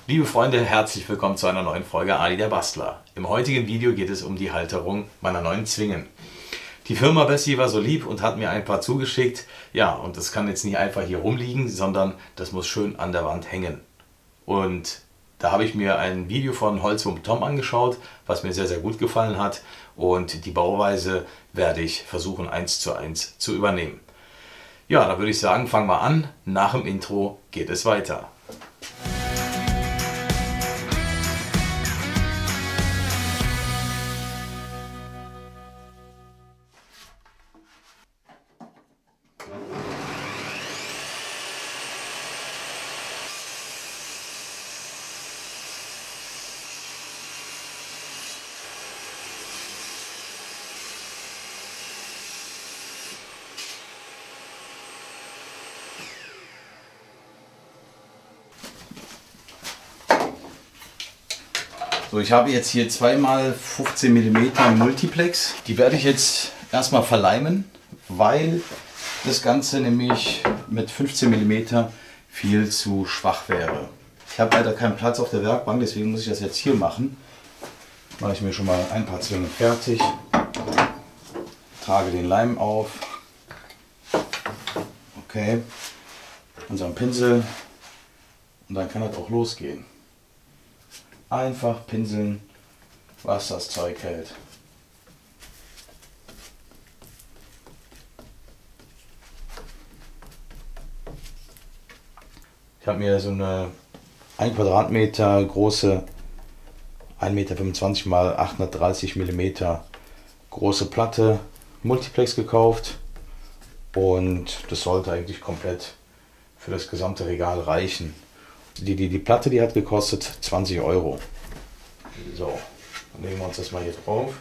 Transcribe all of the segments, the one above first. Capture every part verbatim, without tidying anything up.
Liebe Freunde, herzlich willkommen zu einer neuen Folge Ali der Bastler. Im heutigen Video geht es um die Halterung meiner neuen Zwingen. Die Firma Bessi war so lieb und hat mir ein paar zugeschickt. Ja, und das kann jetzt nicht einfach hier rumliegen, sondern das muss schön an der Wand hängen. Und da habe ich mir ein Video von Holzwurm Tom angeschaut, was mir sehr, sehr gut gefallen hat. Und die Bauweise werde ich versuchen, eins zu eins zu übernehmen. Ja, da würde ich sagen, fangen wir an. Nach dem Intro geht es weiter. So, ich habe jetzt hier zweimal fünfzehn Millimeter Multiplex. Die werde ich jetzt erstmal verleimen, weil das Ganze nämlich mit fünfzehn Millimeter viel zu schwach wäre. Ich habe leider keinen Platz auf der Werkbank, deswegen muss ich das jetzt hier machen. Mache ich mir schon mal ein paar Zwingen fertig, trage den Leim auf, okay, unseren Pinsel und dann kann das auch losgehen. Einfach pinseln, was das Zeug hält. Ich habe mir so eine ein Quadratmeter große ein Meter fünfundzwanzig mal achthundertdreißig Millimeter große Platte Multiplex gekauft und das sollte eigentlich komplett für das gesamte Regal reichen. Die, die, die Platte, die hat gekostet zwanzig Euro. So, dann legen wir uns das mal hier drauf.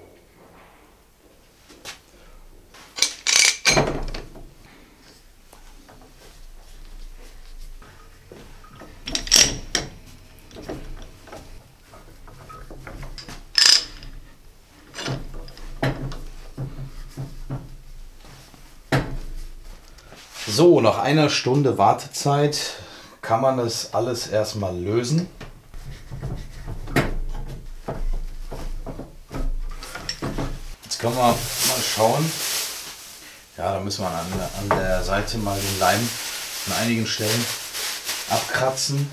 So, nach einer Stunde Wartezeit kann man das alles erstmal lösen. Jetzt können wir mal schauen. Ja, da müssen wir an, an der Seite mal den Leim an einigen Stellen abkratzen.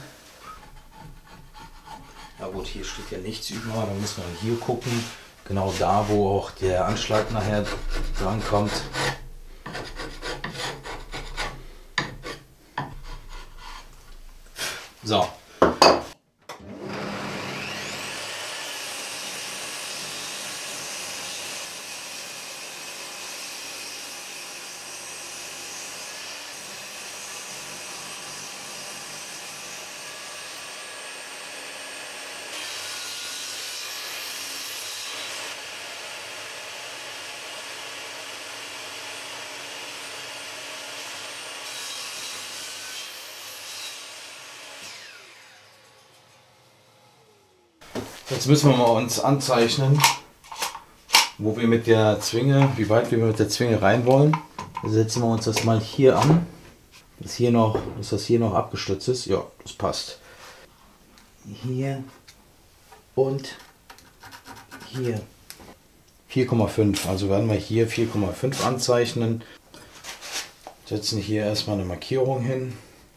Ja gut, hier steht ja nichts über, dann müssen wir hier gucken. Genau da, wo auch der Anschlag nachher dran kommt. So. Jetzt müssen wir mal uns anzeichnen, wo wir mit der Zwinge, wie weit wir mit der Zwinge rein wollen. Also setzen wir uns das mal hier an, dass, hier noch, dass das hier noch abgestützt ist. Ja, das passt. Hier und hier. vier Komma fünf, also werden wir hier vier Komma fünf anzeichnen. Setzen hier erstmal eine Markierung hin.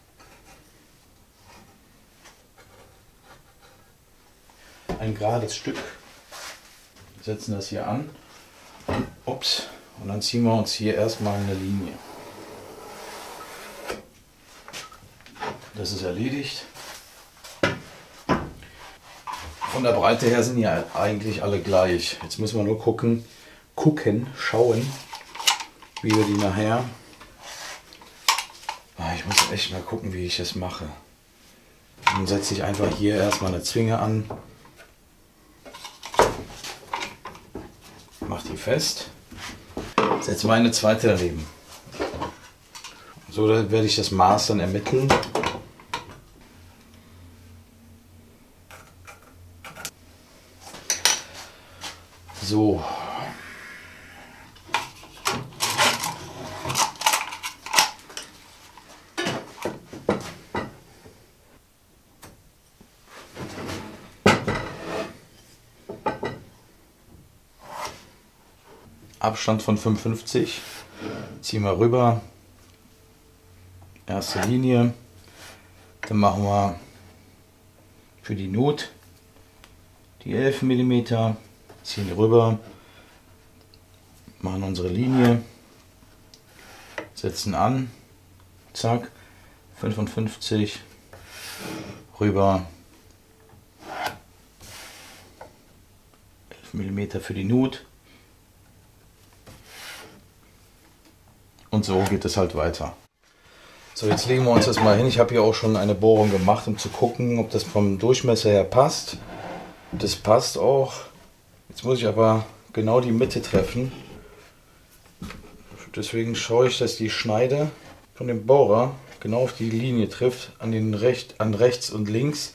Ein gerades Stück, setzen das hier an, ups, und dann ziehen wir uns hier erstmal eine Linie. Das ist erledigt. Von der Breite her sind ja eigentlich alle gleich. Jetzt müssen wir nur gucken, gucken, schauen, wie wir die nachher. Ich muss echt mal gucken, wie ich es mache. Dann setze ich einfach hier erstmal eine Zwinge an. Mache die fest, setze meine zweite daneben. So werde ich das Maß dann ermitteln. So. Abstand von fünfundfünfzig. Ziehen wir rüber. Erste Linie. Dann machen wir für die Nut die elf Millimeter. Ziehen rüber. Machen unsere Linie. Setzen an. Zack. fünfundfünfzig. Rüber. elf Millimeter für die Nut. Und so geht es halt weiter. So, jetzt legen wir uns das mal hin. Ich habe hier auch schon eine Bohrung gemacht, um zu gucken, ob das vom Durchmesser her passt. Das passt auch. Jetzt muss ich aber genau die Mitte treffen. Deswegen schaue ich, dass die Schneide von dem Bohrer genau auf die Linie trifft, an, den Recht, an rechts und links.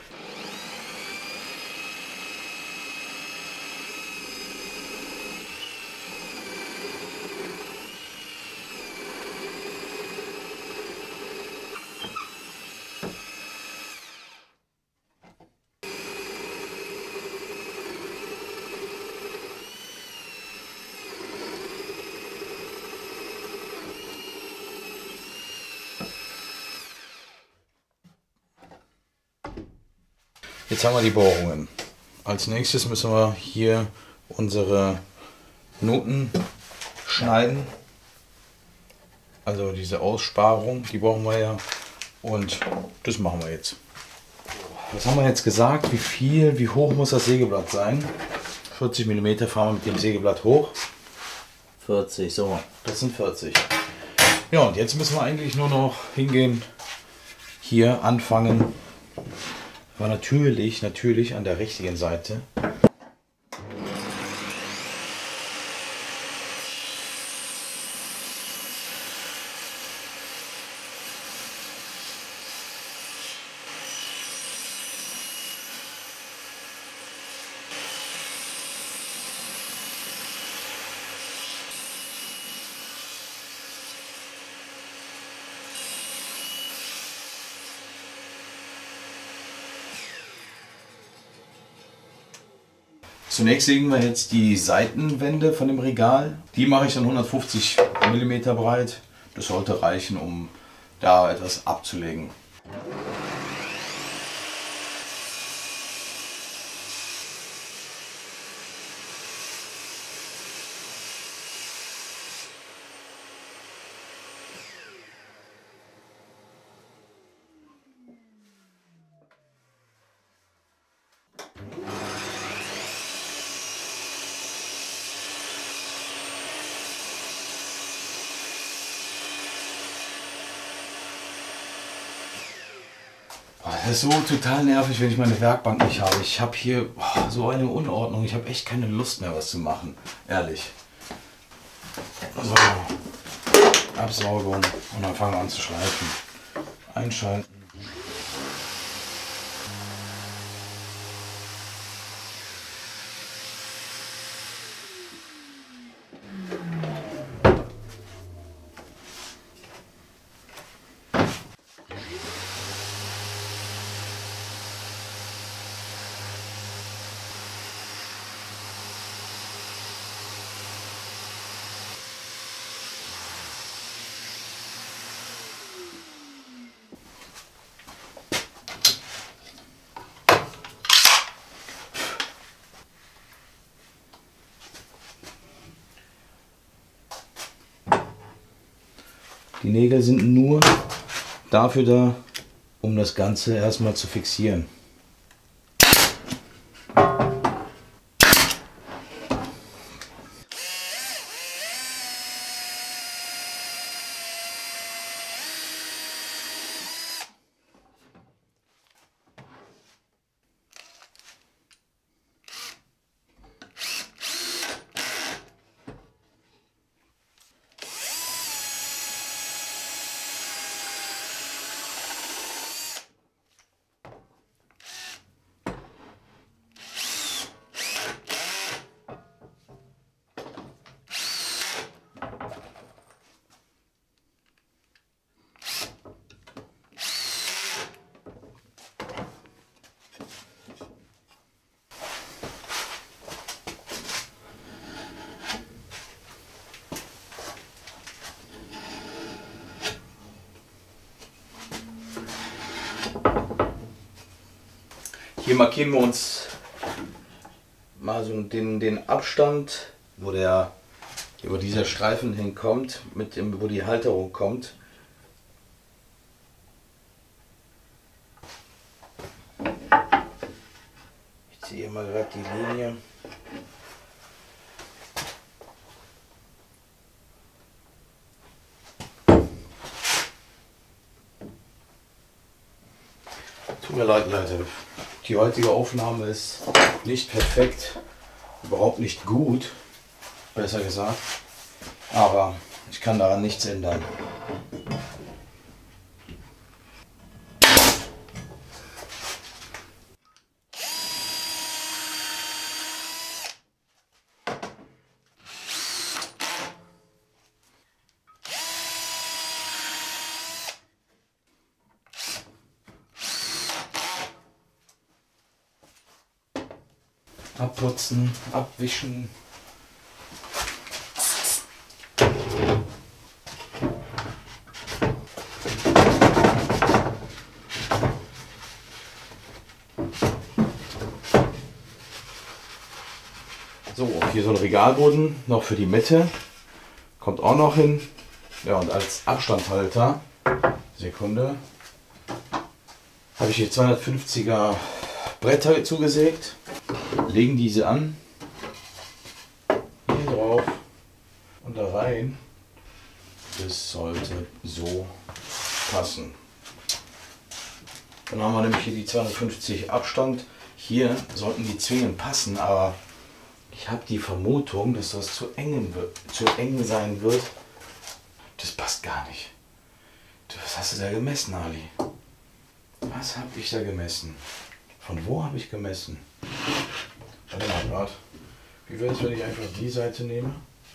Jetzt haben wir die Bohrungen. Als nächstes müssen wir hier unsere Nuten schneiden. Also diese Aussparung, die brauchen wir ja. Und das machen wir jetzt. Was haben wir jetzt gesagt? Wie viel, wie hoch muss das Sägeblatt sein? vierzig Millimeter fahren wir mit dem Sägeblatt hoch. vierzig, so, das sind vierzig. Ja, und jetzt müssen wir eigentlich nur noch hingehen, hier anfangen. Aber natürlich, natürlich an der richtigen Seite. Zunächst sägen wir jetzt die Seitenwände von dem Regal. Die mache ich dann hundertfünfzig Millimeter breit. Das sollte reichen, um da etwas abzulegen. Das ist so total nervig, wenn ich meine Werkbank nicht habe. Ich habe hier oh, so eine Unordnung. Ich habe echt keine Lust mehr, was zu machen. Ehrlich. So. Absaugung. Und dann fangen wir an zu schleifen. Einschalten. Die Nägel sind nur dafür da, um das Ganze erstmal zu fixieren. Hier markieren wir uns mal so den, den Abstand, wo der über dieser Streifen hinkommt, mit dem, wo die Halterung kommt. Ich ziehe mal gerade die Linie. Tut mir leid, Leute. Die heutige Aufnahme ist nicht perfekt, überhaupt nicht gut, besser gesagt, aber ich kann daran nichts ändern. Abputzen, abwischen. So, hier so ein Regalboden noch für die Mitte. Kommt auch noch hin. Ja, und als Abstandhalter, Sekunde, habe ich hier zweihundertfünfziger Bretter zugesägt. Legen diese an, hier drauf und da rein. Das sollte so passen. Dann haben wir nämlich hier die zweihundertfünfzig Abstand. Hier sollten die Zwingen passen, aber ich habe die Vermutung, dass das zu eng, wird, zu eng sein wird. Das passt gar nicht. Was hast du da gemessen, Ali? Was habe ich da gemessen? Von wo habe ich gemessen? Warte mal grad. Wie wäre es, wenn ich einfach die Seite nehme?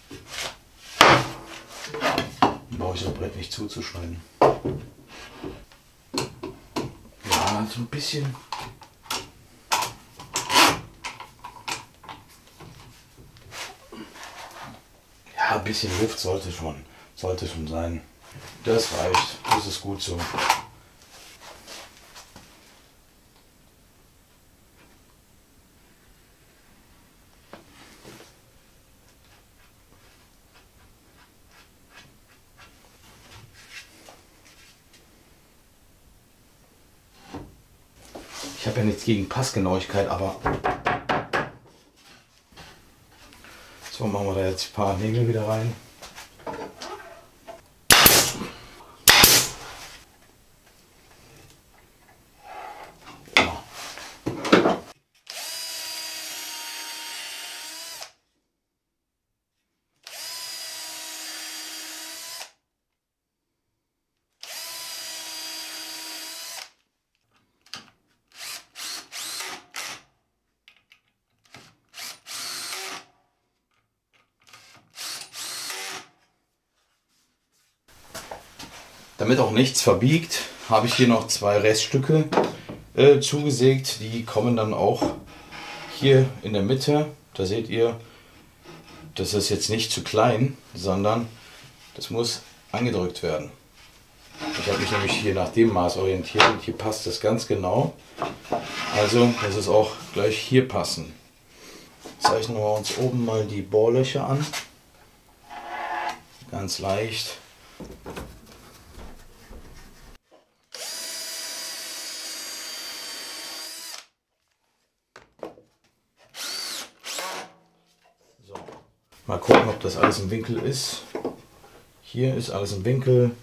Dann brauche ich das Brett nicht zuzuschneiden. Ja, so ein bisschen. Ja, ein bisschen Luft sollte schon, sollte schon sein. Das reicht. Das ist gut so. Ich habe ja nichts gegen Passgenauigkeit, aber so, machen wir da jetzt ein paar Nägel wieder rein. Ja. Damit auch nichts verbiegt, habe ich hier noch zwei Reststücke äh, zugesägt. Die kommen dann auch hier in der Mitte. Da seht ihr, das ist jetzt nicht zu klein, sondern das muss angedrückt werden. Ich habe mich nämlich hier nach dem Maß orientiert und hier passt das ganz genau. Also muss es auch gleich hier passen. Zeichnen wir uns oben mal die Bohrlöcher an. Ganz leicht. Mal gucken, ob das alles im Winkel ist. Hier ist alles im Winkel.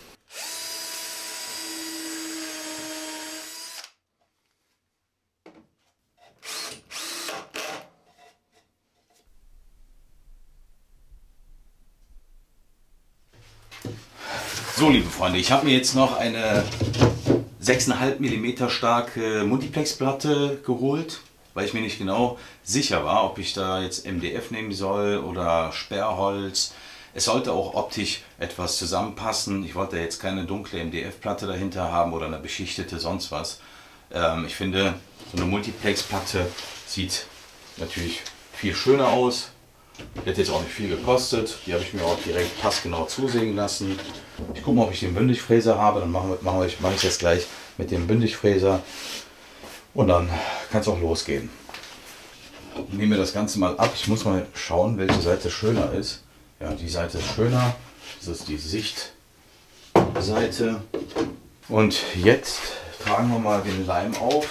So, liebe Freunde, ich habe mir jetzt noch eine sechs Komma fünf Millimeter starke Multiplex-Platte geholt, weil ich mir nicht genau sicher war, ob ich da jetzt M D F nehmen soll oder Sperrholz. Es sollte auch optisch etwas zusammenpassen. Ich wollte jetzt keine dunkle M D F-Platte dahinter haben oder eine beschichtete sonst was. Ähm, ich finde, so eine Multiplex-Platte sieht natürlich viel schöner aus. Die hat jetzt auch nicht viel gekostet. Die habe ich mir auch direkt passgenau zusägen lassen. Ich gucke mal, ob ich den Bündigfräser habe. Dann mache mach ich, mach ich das gleich mit dem Bündigfräser und dann kann es auch losgehen. Ich nehme das Ganze mal ab. Ich muss mal schauen, welche Seite schöner ist. Ja, die Seite ist schöner. Das ist die Sichtseite. Und jetzt tragen wir mal den Leim auf.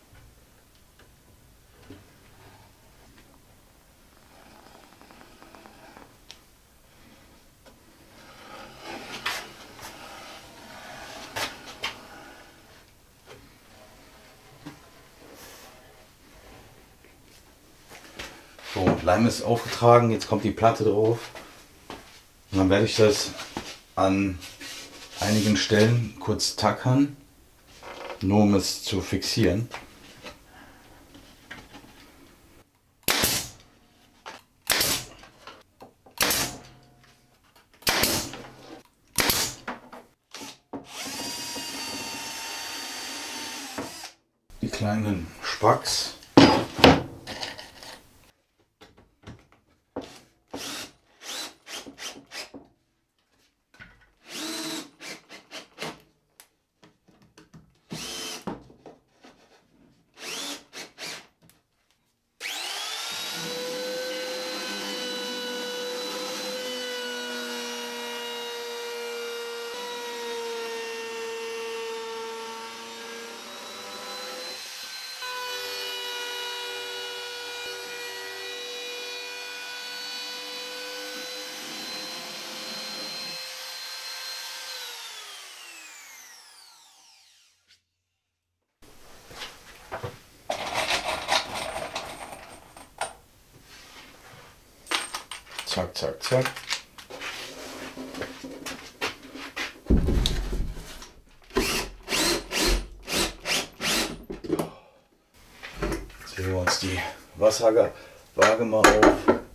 So, Leim ist aufgetragen, jetzt kommt die Platte drauf. Und dann werde ich das an einigen Stellen kurz tackern, nur um es zu fixieren. Die kleinen Spacks. Zack, zack, zack. Jetzt heben wir uns die Wasserwaage mal auf.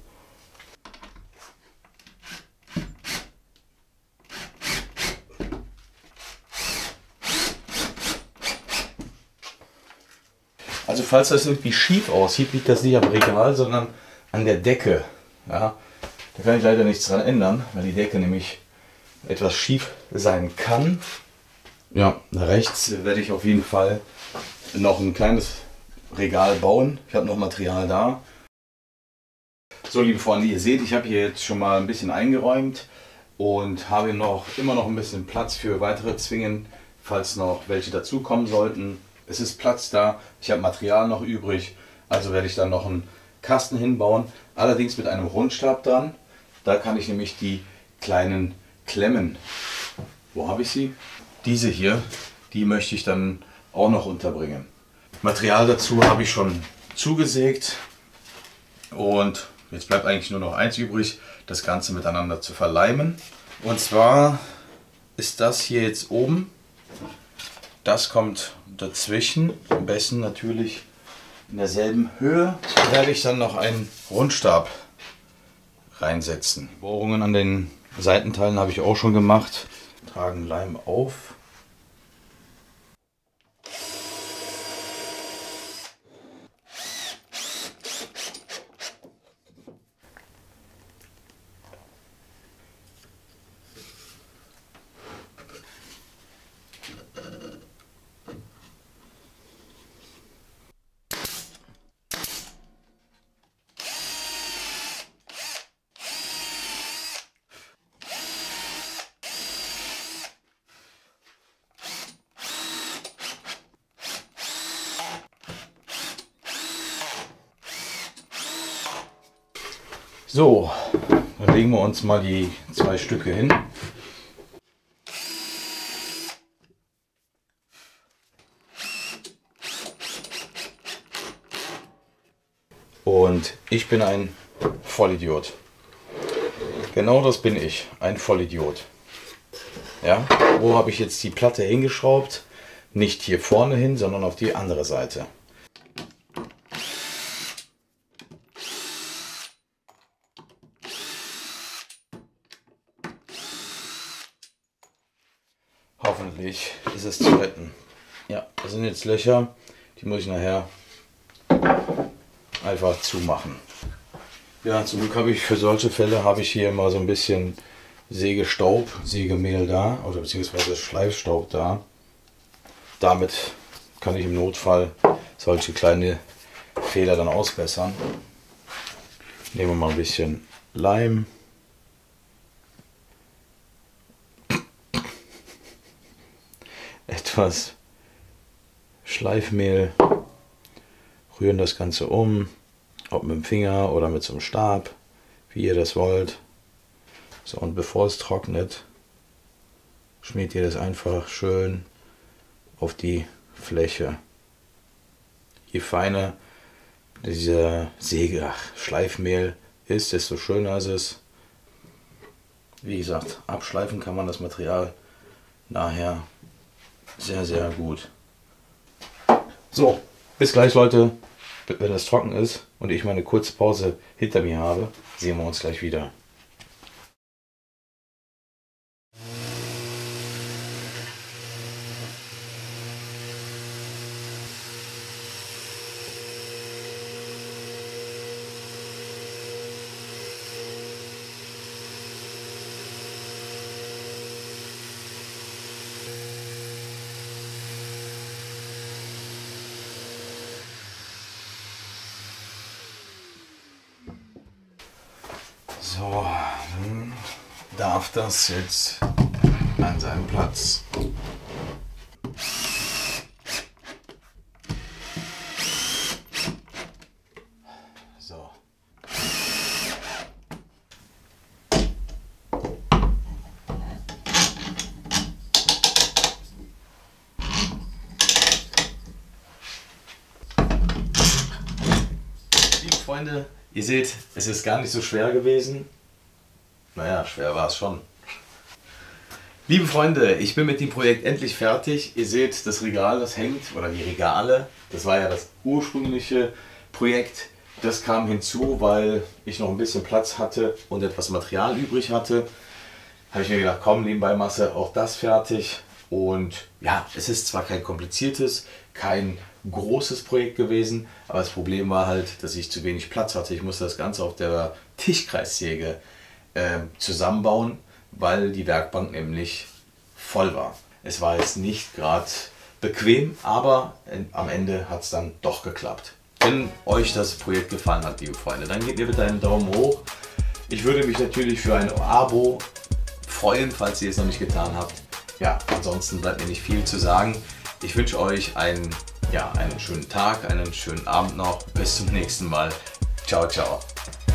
Also falls das irgendwie schief aussieht, liegt das nicht am Regal, sondern an der Decke. Ja, da kann ich leider nichts dran ändern, weil die Decke nämlich etwas schief sein kann. Ja, rechts werde ich auf jeden Fall noch ein kleines Regal bauen. Ich habe noch Material da. So, liebe Freunde, ihr seht, ich habe hier jetzt schon mal ein bisschen eingeräumt und habe noch immer noch ein bisschen Platz für weitere Zwingen, falls noch welche dazukommen sollten. Es ist Platz da, ich habe Material noch übrig, also werde ich dann noch einen Kasten hinbauen, allerdings mit einem Rundstab dran. Da kann ich nämlich die kleinen Klemmen, wo habe ich sie? Diese hier, die möchte ich dann auch noch unterbringen. Material dazu habe ich schon zugesägt und jetzt bleibt eigentlich nur noch eins übrig, das Ganze miteinander zu verleimen. Und zwar ist das hier jetzt oben, das kommt dazwischen, am besten natürlich in derselben Höhe. Da werde ich dann noch einen Rundstab reinsetzen. Die Bohrungen an den Seitenteilen habe ich auch schon gemacht. Tragen Leim auf. So, dann legen wir uns mal die zwei Stücke hin. Und ich bin ein Vollidiot. Genau das bin ich, ein Vollidiot. Ja, wo habe ich jetzt die Platte hingeschraubt? Nicht hier vorne hin, sondern auf die andere Seite. Hoffentlich ist es zu retten. Ja, das sind jetzt Löcher, die muss ich nachher einfach zumachen. Ja, zum Glück habe ich für solche Fälle habe ich hier immer so ein bisschen Sägestaub, Sägemehl da oder beziehungsweise Schleifstaub da. damit kann ich im Notfall solche kleine Fehler dann ausbessern. Nehmen wir mal ein bisschen Leim. Etwas Schleifmehl. Rühren das Ganze um. Ob mit dem Finger oder mit so einem Stab, wie ihr das wollt. So, und bevor es trocknet, schmiert ihr das einfach schön auf die Fläche. Je feiner dieser Säge, ach, Schleifmehl ist, desto schöner ist es. Wie gesagt, abschleifen kann man das Material nachher sehr, sehr gut. So, bis gleich, Leute. Wenn es trocken ist und ich meine kurze Pause hinter mir habe, sehen wir uns gleich wieder. So, dann darf das jetzt an seinen Platz. So. Liebe Freunde, ihr seht, es ist gar nicht so schwer gewesen. Naja, schwer war es schon. Liebe Freunde, ich bin mit dem Projekt endlich fertig. Ihr seht, das Regal, das hängt, oder die Regale, das war ja das ursprüngliche Projekt. Das kam hinzu, weil ich noch ein bisschen Platz hatte und etwas Material übrig hatte. Habe ich mir gedacht, komm, nebenbei Masse, auch das fertig. Und ja, es ist zwar kein kompliziertes, kein großes Projekt gewesen, aber das Problem war halt, dass ich zu wenig Platz hatte. Ich musste das Ganze auf der Tischkreissäge äh, zusammenbauen, weil die Werkbank nämlich voll war. Es war jetzt nicht gerade bequem, aber am Ende hat es dann doch geklappt. Wenn euch das Projekt gefallen hat, liebe Freunde, dann gebt mir bitte einen Daumen hoch. Ich würde mich natürlich für ein Abo freuen, falls ihr es noch nicht getan habt. Ja, ansonsten bleibt mir nicht viel zu sagen. Ich wünsche euch einen, ja, einen schönen Tag, einen schönen Abend noch. Bis zum nächsten Mal. Ciao, ciao.